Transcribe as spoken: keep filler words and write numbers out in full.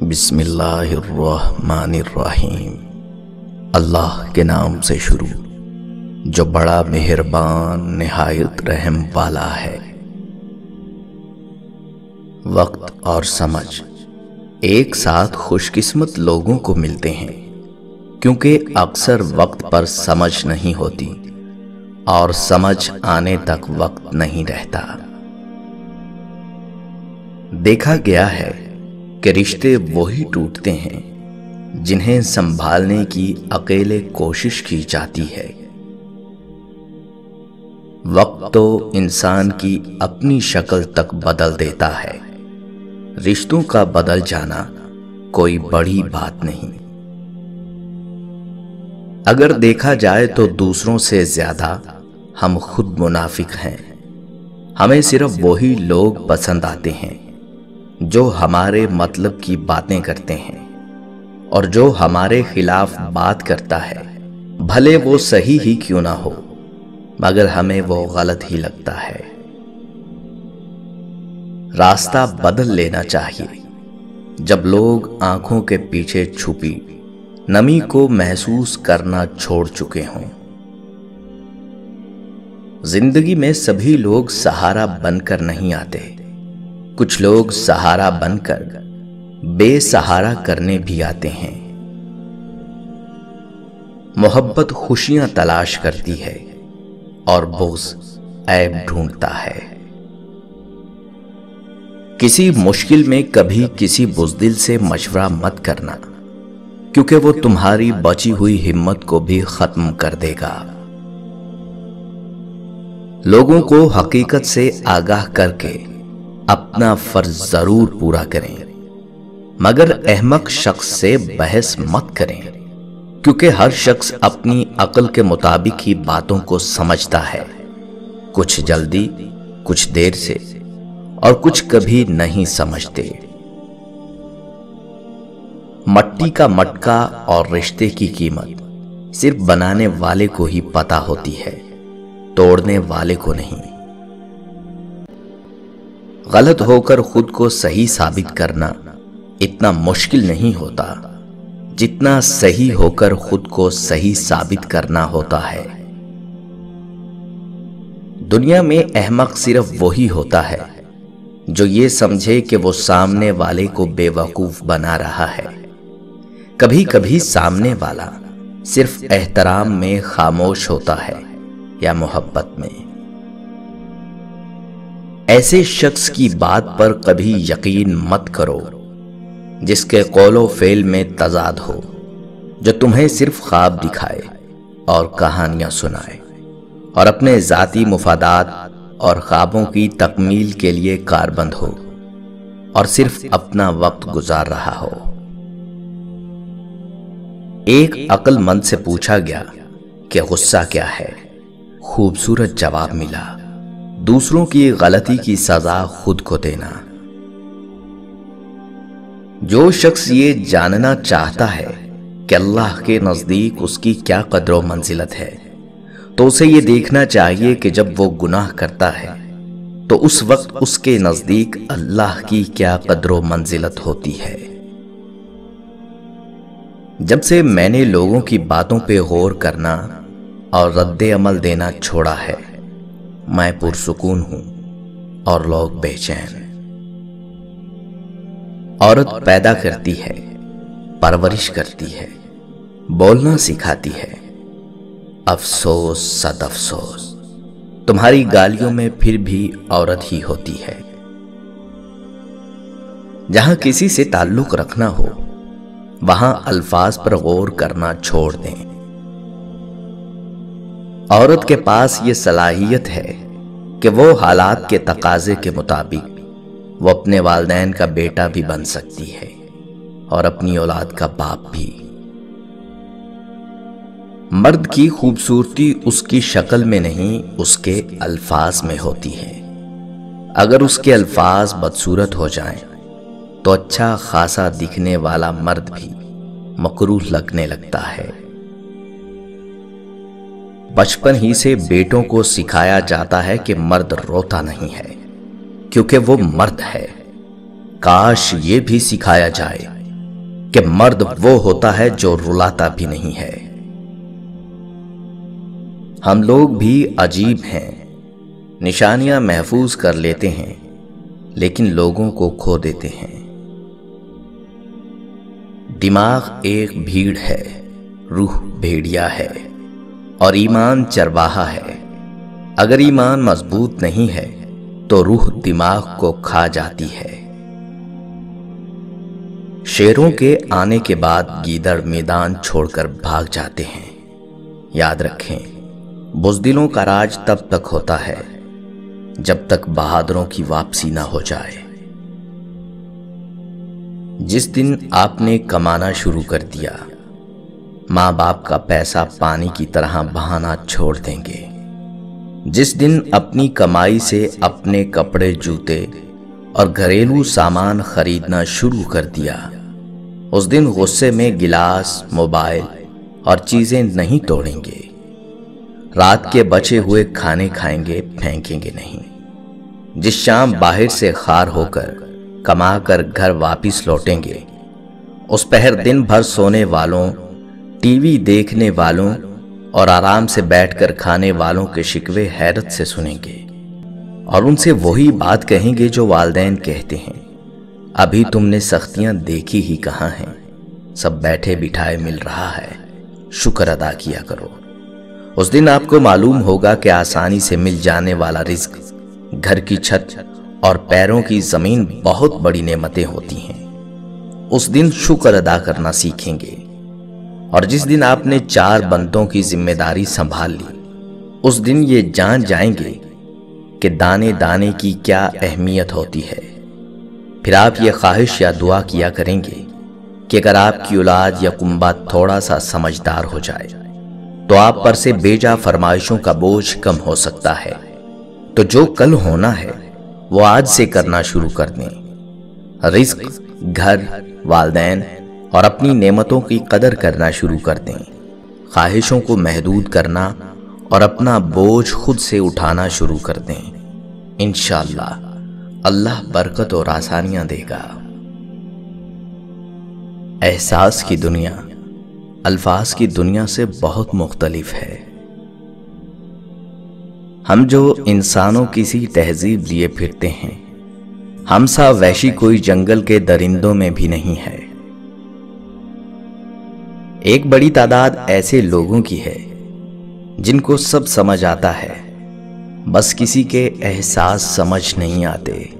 بسم اللہ الرحمن الرحیم۔ اللہ کے نام سے شروع جو بڑا مہربان نہایت رحم والا ہے۔ وقت اور سمجھ ایک ساتھ خوش قسمت لوگوں کو ملتے ہیں، کیونکہ اکثر وقت پر سمجھ نہیں ہوتی اور سمجھ آنے تک وقت نہیں رہتا۔ دیکھا گیا ہے کہ رشتے وہی ٹوٹتے ہیں جنہیں سنبھالنے کی اکیلے کوشش کی جاتی ہے۔ وقت تو انسان کی اپنی شکل تک بدل دیتا ہے، رشتوں کا بدل جانا کوئی بڑی بات نہیں۔ اگر دیکھا جائے تو دوسروں سے زیادہ ہم خود منافق ہیں۔ ہمیں صرف وہی لوگ پسند آتے ہیں جو ہمارے مطلب کی باتیں کرتے ہیں، اور جو ہمارے خلاف بات کرتا ہے بھلے وہ صحیح ہی کیوں نہ ہو، مگر ہمیں وہ غلط ہی لگتا ہے۔ راستہ بدل لینا چاہیے جب لوگ آنکھوں کے پیچھے چھپی نمی کو محسوس کرنا چھوڑ چکے ہوں۔ زندگی میں سبھی لوگ سہارا بن کر نہیں آتے، کچھ لوگ سہارا بن کر بے سہارا کرنے بھی آتے ہیں۔ محبت خوشیاں تلاش کرتی ہے اور بغض عیب ڈھونڈتا ہے۔ کسی مشکل میں کبھی کسی بزدل سے مشورہ مت کرنا، کیونکہ وہ تمہاری بچی ہوئی ہمت کو بھی ختم کر دے گا۔ لوگوں کو حقیقت سے آگاہ کر کے اپنا فرض ضرور پورا کریں، مگر احمق شخص سے بحث مت کریں، کیونکہ ہر شخص اپنی عقل کے مطابق ہی باتوں کو سمجھتا ہے، کچھ جلدی، کچھ دیر سے، اور کچھ کبھی نہیں سمجھتے۔ مٹی کا مٹکا اور رشتے کی قیمت صرف بنانے والے کو ہی پتہ ہوتی ہے، توڑنے والے کو نہیں۔ غلط ہو کر خود کو صحیح ثابت کرنا اتنا مشکل نہیں ہوتا جتنا صحیح ہو کر خود کو صحیح ثابت کرنا ہوتا ہے۔ دنیا میں احمق صرف وہی ہوتا ہے جو یہ سمجھے کہ وہ سامنے والے کو بے وقوف بنا رہا ہے۔ کبھی کبھی سامنے والا صرف احترام میں خاموش ہوتا ہے یا محبت میں۔ ایسے شخص کی بات پر کبھی یقین مت کرو جس کے قول و فعل میں تضاد ہو، جو تمہیں صرف خواب دکھائے اور کہانیاں سنائے، اور اپنے ذاتی مفادات اور خوابوں کی تکمیل کے لیے کاربند ہو، اور صرف اپنا وقت گزار رہا ہو۔ ایک عقل مند سے پوچھا گیا کہ غصہ کیا ہے؟ خوبصورت جواب ملا، دوسروں کی غلطی کی سزا خود کو دینا۔ جو شخص یہ جاننا چاہتا ہے کہ اللہ کے نزدیک اس کی کیا قدر و منزلت ہے، تو اسے یہ دیکھنا چاہیے کہ جب وہ گناہ کرتا ہے تو اس وقت اس کے نزدیک اللہ کی کیا قدر و منزلت ہوتی ہے۔ جب سے میں نے لوگوں کی باتوں پہ غور کرنا اور رد عمل دینا چھوڑا ہے، میں پرسکون ہوں اور لوگ بے چین۔ عورت پیدا کرتی ہے، پرورش کرتی ہے، بولنا سکھاتی ہے۔ افسوس صد افسوس، تمہاری گالیوں میں پھر بھی عورت ہی ہوتی ہے۔ جہاں کسی سے تعلق رکھنا ہو وہاں الفاظ پر غور کرنا چھوڑ دیں۔ عورت کے پاس یہ صلاحیت ہے کہ وہ حالات کے تقاضے کے مطابق وہ اپنے والدین کا بیٹا بھی بن سکتی ہے اور اپنی اولاد کا باپ بھی۔ مرد کی خوبصورتی اس کی شکل میں نہیں، اس کے الفاظ میں ہوتی ہے۔ اگر اس کے الفاظ بدصورت ہو جائیں تو اچھا خاصا دکھنے والا مرد بھی مکروہ لگنے لگتا ہے۔ بچپن ہی سے بیٹوں کو سکھایا جاتا ہے کہ مرد روتا نہیں ہے کیونکہ وہ مرد ہے۔ کاش یہ بھی سکھایا جائے کہ مرد وہ ہوتا ہے جو رلاتا بھی نہیں ہے۔ ہم لوگ بھی عجیب ہیں، نشانیاں محفوظ کر لیتے ہیں لیکن لوگوں کو کھو دیتے ہیں۔ دماغ ایک بھیڑ ہے، روح بھیڑیا ہے اور ایمان چرواہا ہے۔ اگر ایمان مضبوط نہیں ہے تو روح دماغ کو کھا جاتی ہے۔ شیروں کے آنے کے بعد گیدڑ میدان چھوڑ کر بھاگ جاتے ہیں۔ یاد رکھیں، بزدلوں کا راج تب تک ہوتا ہے جب تک بہادروں کی واپسی نہ ہو جائے۔ جس دن آپ نے کمانا شروع کر دیا، ماں باپ کا پیسہ پانی کی طرح بہانا چھوڑ دیں گے۔ جس دن اپنی کمائی سے اپنے کپڑے، جوتے اور گھریلو سامان خریدنا شروع کر دیا، اس دن غصے میں گلاس، موبائل اور چیزیں نہیں توڑیں گے۔ رات کے بچے ہوئے کھانے کھائیں گے، پھینکیں گے نہیں۔ جس شام باہر سے خار ہو کر کما کر گھر واپس لوٹیں گے، اس پہر دن بھر سونے والوں، ٹی وی دیکھنے والوں اور آرام سے بیٹھ کر کھانے والوں کے شکوے حیرت سے سنیں گے اور ان سے وہی بات کہیں گے جو والدین کہتے ہیں، ابھی تم نے سختیاں دیکھی ہی کہاں ہیں، سب بیٹھے بٹھائے مل رہا ہے، شکر ادا کیا کرو۔ اس دن آپ کو معلوم ہوگا کہ آسانی سے مل جانے والا رزق، گھر کی چھت اور پیروں کی زمین بہت بڑی نعمتیں ہوتی ہیں۔ اس دن شکر ادا کرنا سیکھیں گے۔ اور جس دن آپ نے چار بندوں کی ذمہ داری سنبھال لی، اس دن یہ جان جائیں گے کہ دانے دانے کی کیا اہمیت ہوتی ہے۔ پھر آپ یہ خواہش یا دعا کیا کریں گے کہ اگر آپ کی اولاد یا کنبہ تھوڑا سا سمجھدار ہو جائے تو آپ پر سے بیجا فرمائشوں کا بوجھ کم ہو سکتا ہے۔ تو جو کل ہونا ہے وہ آج سے کرنا شروع کر دیں۔ رزق، گھر، والدین اور اپنی نعمتوں کی قدر کرنا شروع کر دیں۔ خواہشوں کو محدود کرنا اور اپنا بوجھ خود سے اٹھانا شروع کر دیں۔ انشاءاللہ اللہ برکت اور آسانیاں دے گا۔ احساس کی دنیا الفاظ کی دنیا سے بہت مختلف ہے۔ ہم جو انسانوں کی سی تہذیب لیے پھرتے ہیں، ہم سا وحشی کوئی جنگل کے درندوں میں بھی نہیں ہے۔ ایک بڑی تعداد ایسے لوگوں کی ہے جن کو سب سمجھ آتا ہے، بس کسی کے احساس سمجھ نہیں آتے۔